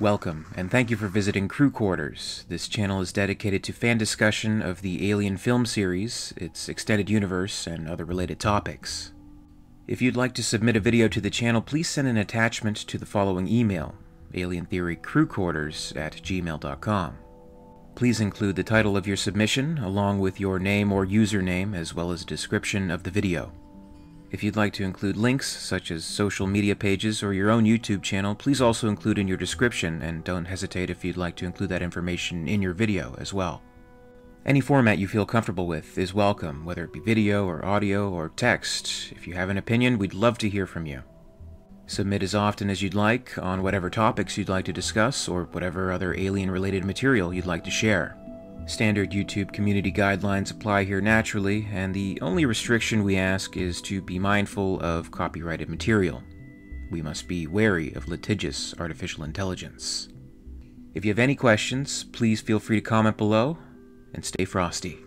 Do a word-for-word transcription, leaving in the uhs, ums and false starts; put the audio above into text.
Welcome, and thank you for visiting Crew Quarters. This channel is dedicated to fan discussion of the Alien film series, its extended universe, and other related topics. If you'd like to submit a video to the channel, please send an attachment to the following email, alientheorycrewquarters at gmail dot com. Please include the title of your submission, along with your name or username, as well as a description of the video. If you'd like to include links, such as social media pages or your own YouTube channel, please also include in your description, and don't hesitate if you'd like to include that information in your video as well. Any format you feel comfortable with is welcome, whether it be video or audio or text. If you have an opinion, we'd love to hear from you. Submit as often as you'd like on whatever topics you'd like to discuss or whatever other alien-related material you'd like to share. Standard YouTube community guidelines apply here naturally, and the only restriction we ask is to be mindful of copyrighted material. We must be wary of litigious artificial intelligence. If you have any questions, please feel free to comment below, and stay frosty.